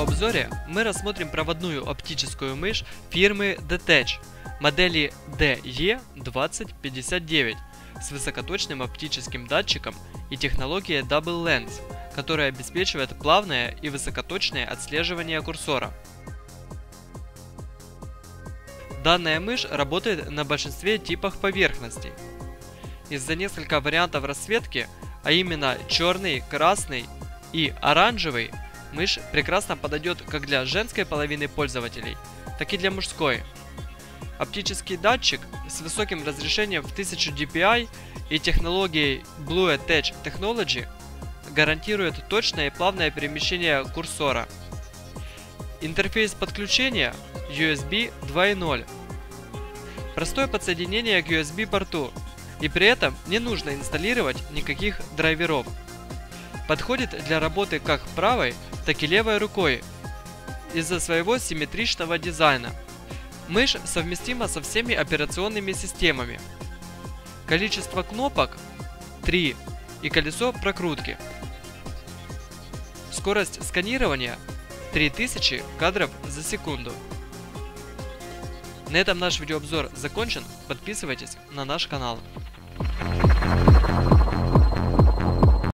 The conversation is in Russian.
видеообзоре мы рассмотрим проводную оптическую мышь фирмы DTech модели DE2059 с высокоточным оптическим датчиком и технологией Double Lens, которая обеспечивает плавное и высокоточное отслеживание курсора. Данная мышь работает на большинстве типов поверхностей. Из-за нескольких вариантов расцветки, а именно черный, красный и оранжевый, мышь прекрасно подойдет как для женской половины пользователей, так и для мужской. Оптический датчик с высоким разрешением в 1000 dpi и технологией Blue Attach Technology гарантирует точное и плавное перемещение курсора. Интерфейс подключения USB 2.0. Простое подсоединение к USB порту, и при этом не нужно инсталлировать никаких драйверов. Подходит для работы как правой, так и левой рукой из-за своего симметричного дизайна. Мышь совместима со всеми операционными системами. Количество кнопок 3 и колесо прокрутки. Скорость сканирования 3000 кадров за секунду. На этом наш видеообзор закончен. Подписывайтесь на наш канал.